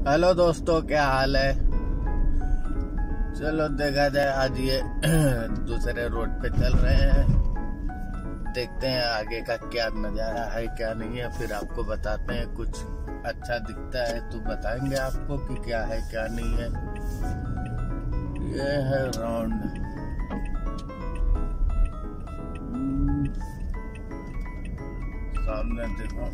Hello दोस्तों, क्या हाल है। चलो देखा जाए, आज ये दूसरे रोड पे चल रहे हैं। देखते हैं आगे का क्या नजारा है क्या नहीं है, फिर आपको बताते हैं। कुछ अच्छा दिखता है तो बताएंगे आपको कि क्या है क्या नहीं है। ये है राउंड। सामने देखो,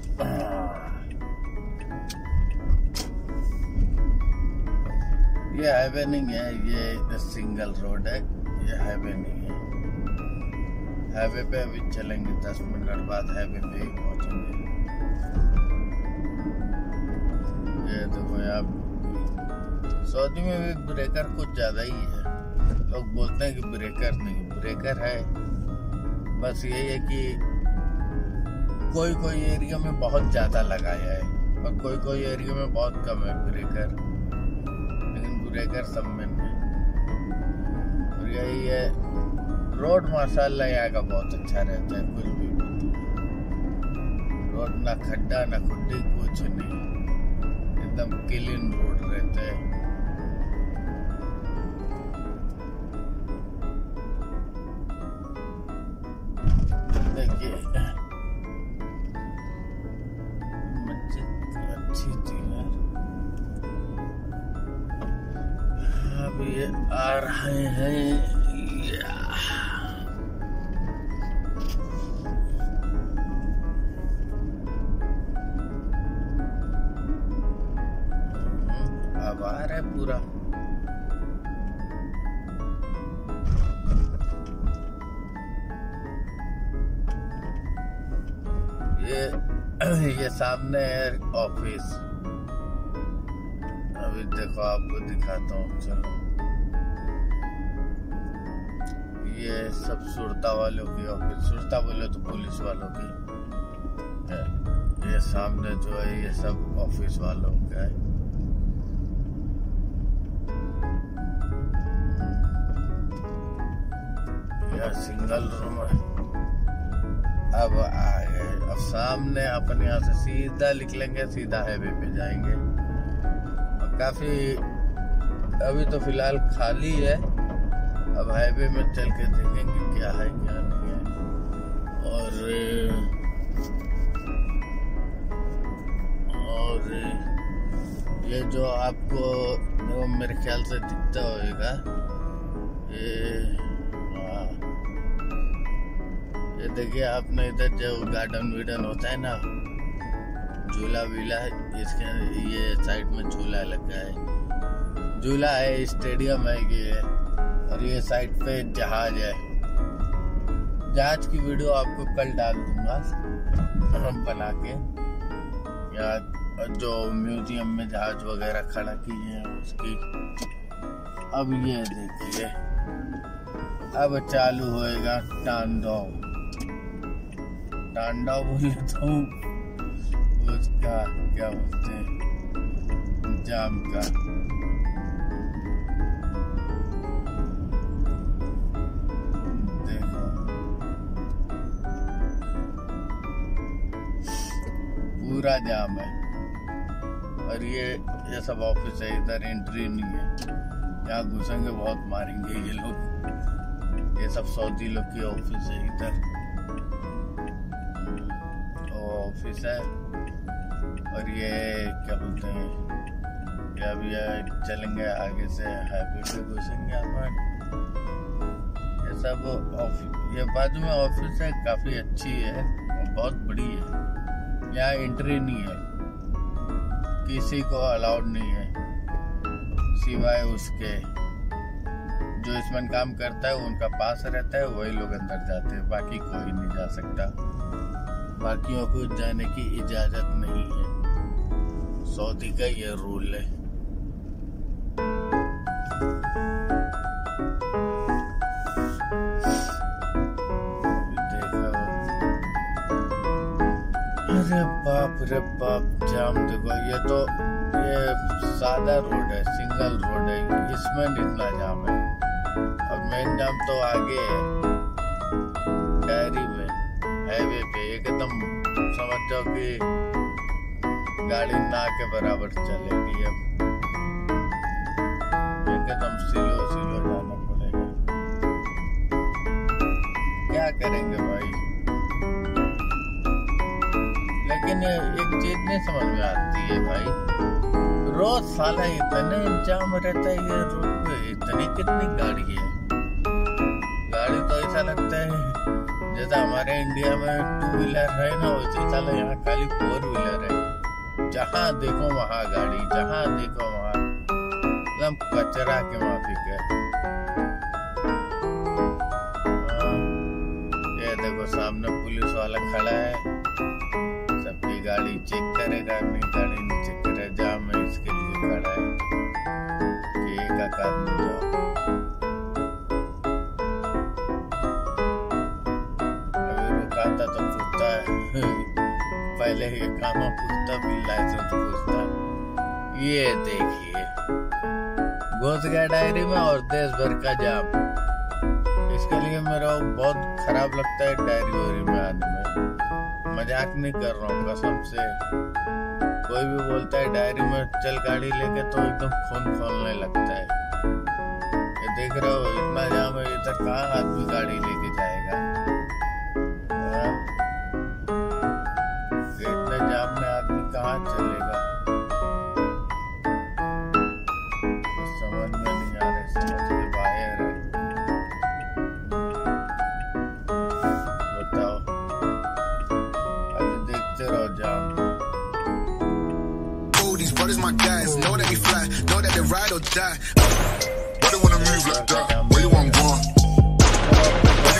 ये हाईवे नहीं है, ये सिंगल रोड है। ये हाईवे नहीं है। हाईवे पे अभी चलेंगे, 10 मिनट बाद हाईवे पे ही पहुंचेंगे। ये देखो, यहाँ सऊदी में भी ब्रेकर कुछ ज्यादा ही है। लोग बोलते हैं कि ब्रेकर नहीं, ब्रेकर है। बस यही है कि कोई कोई एरिया में बहुत ज्यादा लगाया है और कोई कोई एरिया में बहुत कम है ब्रेकर, लेकिन ब्रेकर सब में है। और यही है रोड। माशाल्लाह यहाँ का बहुत अच्छा रहता है। कुछ भी रोड, ना खड्डा ना खुड्डी, कुछ नहीं, एकदम क्लीन रोड रहता है। देखिए, अच्छी थी यार। अब ये आ रहे हैं। अब आ रहा है पूरा। ये सामने है ऑफिस। अभी देखो, आपको दिखाता हूँ। चलो, ये सब सुरता वालों की ऑफिस। सुरता बोले तो पुलिस वालों की। ये सामने जो है, ये सब ऑफिस वालों का है। यह सिंगल रूम है। अब आ गए। अब सामने अपन यहाँ से सीधा निकलेंगे, सीधा हाईवे पे जाएंगे। और काफी अभी तो फिलहाल खाली है। अब हाईवे में चल के देखेंगे क्या है क्या नहीं है। और ये जो आपको मेरे ख्याल से दिखता होगा, ये देखिए आपने, इधर जो गार्डन वीडन होता है ना, झूला वीला है, इसके ये साइड में झूला लगा है। झूला है, स्टेडियम है ये। और ये साइड पे जहाज है। जहाज की वीडियो आपको कल डाल दूंगा बना के। या जो म्यूजियम में जहाज वगैरह खड़ा किए हैं उसकी। अब ये देखिए, अब चालू होएगा तांडव। तांडव बोले तो उसका क्या बोलते हैं, जाम का। देखो, पूरा जाम है। और ये सब ऑफिस है। इधर एंट्री नहीं है। यहाँ घुसेंगे बहुत मारेंगे ये लोग। ये सब सऊदी लोग की ऑफिस है। इधर ऑफिस है। और ये क्या बोलते हैं, ये अभी चलेंगे आगे से हाईवे पे घुसेंगे अपन। ये सब ऑफिस, ये बाजू में ऑफिस है, काफी अच्छी है और बहुत बड़ी है। यहाँ एंट्री नहीं है, किसी को अलाउड नहीं है, सिवाय उसके जो इसमें काम करता है उनका पास रहता है, वही लोग अंदर जाते हैं। बाकी कोई नहीं जा सकता। बाकियों को जाने की इजाजत नहीं है। सऊदी का ये रूल है। देखो, अरे बाप रे बाप, जाम देखो। ये सादा रोड है, सिंगल रोड है, इसमें इतना जाम है। और मेन जाम तो आगे है, डायरी में, हाईवे पे। एकदम समझ जाओ कि गाड़ी ना के बराबर चलेगी अब। नहीं समझ में आती है भाई। रोज साला इतने जाम रहता है ये रोड पे, इतनी कितनी गाड़ी है। गाड़ी तो ऐसा लगता है जैसा हमारे इंडिया में 2 व्हीलर है ना, वैसे साला यहाँ खाली 4 व्हीलर है। जहाँ देखो वहाँ गाड़ी, जहाँ देखो वहाँ एकदम कचरा के माफिक है। ये देखो सामने पुलिस वाला खड़ा है, सबकी गाड़ी चेक करेगा, अपनी गाड़ी नहीं चेक करे। जाम है इसके लिए खड़ा है कि एक आदमी जाओ। अभी रुका था तो पूछता है पहले ये काम पूछता, फिर लाइसेंस पूछता। ये देखिए घुस गया डायरी में और देश भर का जाम। इसके लिए मेरा बहुत खराब लगता है डायरी वायरी में आने में। मजाक नहीं कर रहा हूँ कसम से। कोई भी बोलता है डायरी में चल गाड़ी लेके तो एकदम खून खोलने लगता है। ये देख रहे हो इतना जाम है, इधर कहाँ आदमी गाड़ी लेके जाएगा। इतने जाम में आदमी कहाँ चलेगा, समझ में नहीं आ रहा, समझ के बाहर है। बताओ, अभी देखते रहो जाम। These brothers my guys, know that we fly, know that they ride or die. Why they wanna move like that? Where you want going?